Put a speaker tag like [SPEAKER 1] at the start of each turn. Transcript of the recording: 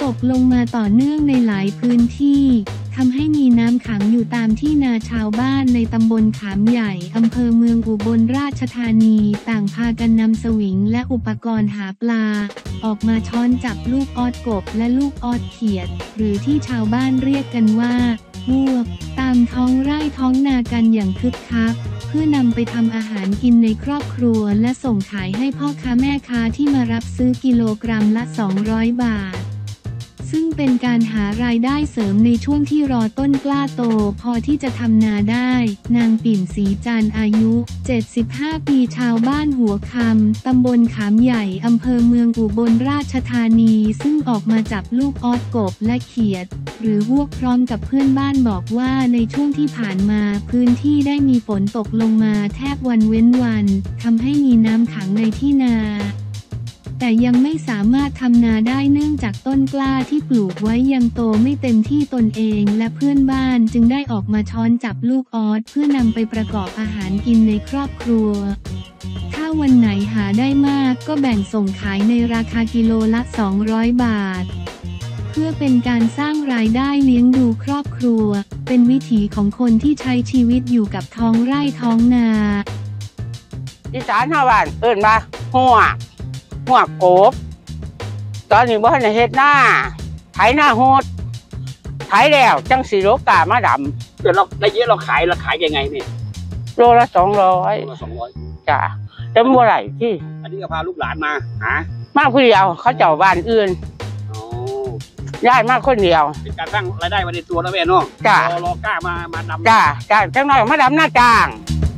[SPEAKER 1] กลงมาต่อเนื่องในหลายพื้นที่ทำให้มีน้ำขังอยู่ตามที่นาชาวบ้านในตำบลขามใหญ่อำเภอเมืองอุบลราชธานีต่างพากันนำสวิงและอุปกรณ์หาปลาออกมาช้อนจับลูกออดกบและลูกออดเขียดหรือที่ชาวบ้านเรียกกันว่าพวกตามท้องไร่ท้องนากันอย่างคึกคักเพื่อนำไปทำอาหารกินในครอบครัวและส่งขายให้พ่อค้าแม่ค้าที่มารับซื้อกิโลกรัมละ200 บาทซึ่งเป็นการหารายได้เสริมในช่วงที่รอต้นกล้าโตพอที่จะทำนาได้นางปิ่นศรีจันทร์อายุ75 ปีชาวบ้านหัวคำตำบลขามใหญ่อำเภอเมืองอุบลราชธานีซึ่งออกมาจับลูกออดกบและเขียดหรือพวกพร้อมกับเพื่อนบ้านบอกว่าในช่วงที่ผ่านมาพื้นที่ได้มีฝนตกลงมาแทบวันเว้นวันทำให้มีน้ำขังในที่นาแต่ยังไม่สามารถทำนาได้เนื่องจากต้นกล้าที่ปลูกไว้ยังโตไม่เต็มที่ตนเองและเพื่อนบ้านจึงได้ออกมาช้อนจับลูกออสเพื่อนำไปประกอบอาหารกินในครอบครัวถ้าวันไหนหาได้มากก็แบ่งส่งขายในราคากิโลละ200 บาทเพื่อเป็นการสร้างรายได้เลี้ยงดูครอบครัวเป็นวิถีของคนที่ใช้ชีวิตอยู่กับท้องไร่ท้องนา
[SPEAKER 2] อีสานชาวบ้านเอิ้นว่าหัวกบตอนนี้บ่ทันได้เฮ็ดหน้าไถหน้าโหดไถแล้วจังสิโลกามาดำ
[SPEAKER 3] เดี๋ยวเราได้เยอะเราขายยังไงนี่
[SPEAKER 2] โลละ200จ้ะแต่เมื่อไหร่ที่
[SPEAKER 3] อันนี้ก็พาลูกหลานมาหา
[SPEAKER 2] มาคนเดียวเขาเจ้าบ้านอื่นย้ายมาคนเดียว
[SPEAKER 3] เป็นการสร้างรายได้มาในตัวแล้วแม่เนาะ
[SPEAKER 2] จ้ะ
[SPEAKER 3] รอกล้ามาดำ
[SPEAKER 2] จ้ะจังหน่อยมาดำหน้าจ้าง